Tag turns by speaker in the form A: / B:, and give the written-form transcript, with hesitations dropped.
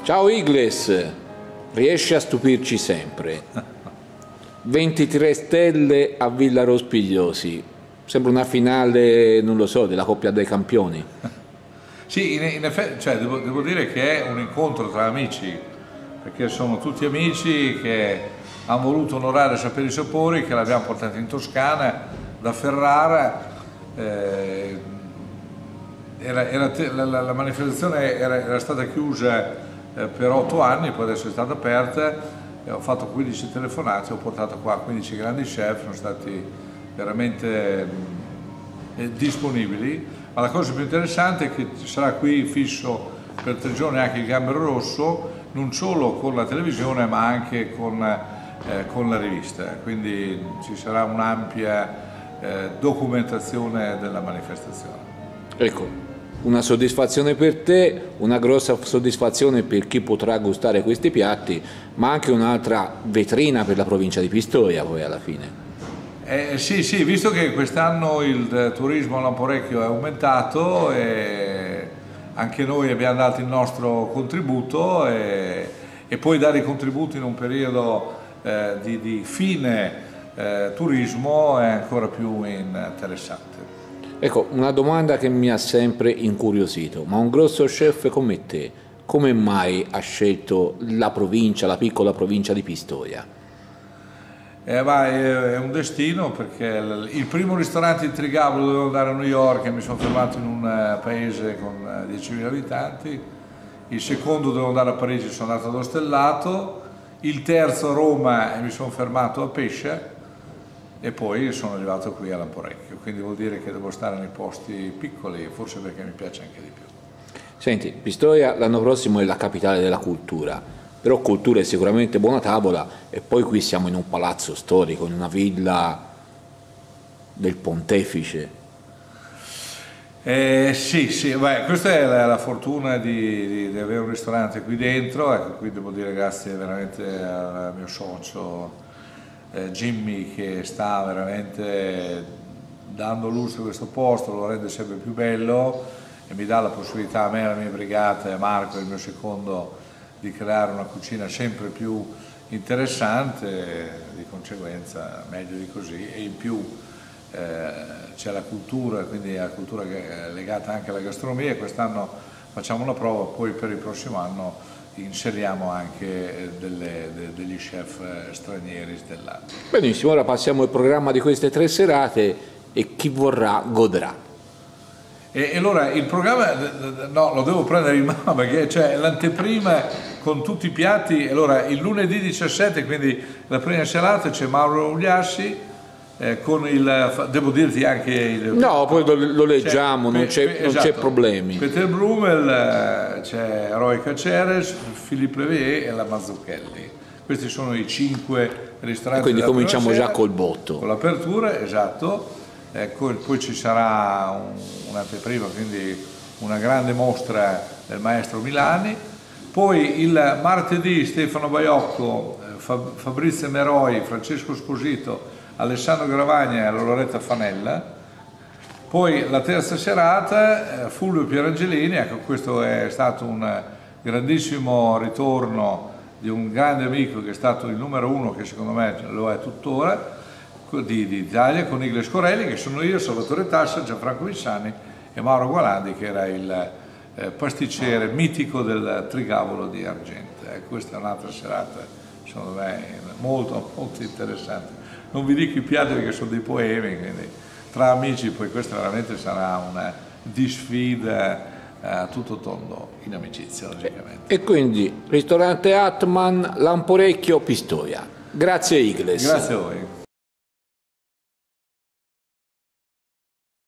A: Ciao Igles, riesci a stupirci sempre. 23 stelle a Villa Rospigliosi, sembra una finale, non lo so, della Coppa dei Campioni.
B: Sì, in effetti, cioè, devo dire che è un incontro tra amici, perché sono tutti amici che hanno voluto onorare Saperi e Sapori, che l'abbiamo portato in Toscana, da Ferrara. La manifestazione era stata chiusa per 8 anni, poi adesso è stata aperta. Ho fatto 15 telefonate, ho portato qua 15 grandi chef, sono stati veramente disponibili. Ma la cosa più interessante è che sarà qui fisso per 3 giorni anche il Gambero Rosso, non solo con la televisione ma anche con la rivista, quindi ci sarà un'ampia documentazione della manifestazione.
A: Ecco, una soddisfazione per te, una grossa soddisfazione per chi potrà gustare questi piatti, ma anche un'altra vetrina per la provincia di Pistoia poi alla fine.
B: Sì, visto che quest'anno il turismo a Lamporecchio è aumentato e anche noi abbiamo dato il nostro contributo e poi dare i contributi in un periodo di fine turismo è ancora più interessante.
A: Ecco, una domanda che mi ha sempre incuriosito, ma un grosso chef come te, come mai ha scelto la provincia, la piccola provincia di Pistoia?
B: È un destino, perché il primo ristorante in Trigavolo dovevo andare a New York e mi sono fermato in un paese con 10.000 abitanti, il secondo dovevo andare a Parigi, sono andato ad Ostellato, il terzo a Roma e mi sono fermato a Pescia e poi sono arrivato qui a Lamporecchio, quindi vuol dire che devo stare nei posti piccoli, forse perché mi piace anche di più.
A: Senti, Pistoia l'anno prossimo è la capitale della cultura. Però cultura è sicuramente buona tavola e poi qui siamo in un palazzo storico, in una villa del pontefice.
B: Sì, beh, questa è la fortuna di avere un ristorante qui dentro, ecco, qui devo dire grazie veramente al mio socio Jimmy, che sta veramente dando lustro a questo posto, lo rende sempre più bello e mi dà la possibilità a me, alla mia brigata e a Marco, il mio secondo, di creare una cucina sempre più interessante, di conseguenza meglio di così, e in più c'è la cultura, quindi la cultura che è legata anche alla gastronomia. Quest'anno facciamo una prova, poi per il prossimo anno inseriamo anche degli chef stranieri stellati.
A: Benissimo, ora passiamo al programma di queste 3 serate e chi vorrà godrà.
B: E allora il programma, no, lo devo prendere in mano perché c'è l'anteprima con tutti i piatti. Allora il lunedì 17, quindi la prima serata, c'è Mauro Ugliassi con devo dirti anche il...
A: No, poi lo leggiamo, non c'è problemi.
B: Peter Brummel, c'è Roy Caceres, Philippe Levier e la Mazzucchelli. Questi sono i 5 ristoranti.
A: Quindi cominciamo già col botto.
B: Con l'apertura, esatto. Poi ci sarà un'anteprima, quindi una grande mostra del maestro Milani. Poi il martedì Stefano Baiocco, Fabrizio Meroi, Francesco Sposito, Alessandro Gravagna e Loretta Fanella. Poi la terza serata Fulvio Pierangelini, ecco, questo è stato un grandissimo ritorno di un grande amico che è stato il numero 1, che secondo me lo è tuttora, di Italia, con Igles Corelli, che sono io, Salvatore Tassa, Gianfranco Vissani e Mauro Gualandi, che era il pasticcere mitico del Trigavolo di Argenta. Questa è un'altra serata, secondo me, molto, molto interessante. Non vi dico i piatti perché sono dei poemi, quindi tra amici poi questa veramente sarà una disfida a tutto tondo, in amicizia logicamente.
A: E quindi ristorante Atman, Lamporecchio, Pistoia. Grazie Igles.
B: Grazie a voi.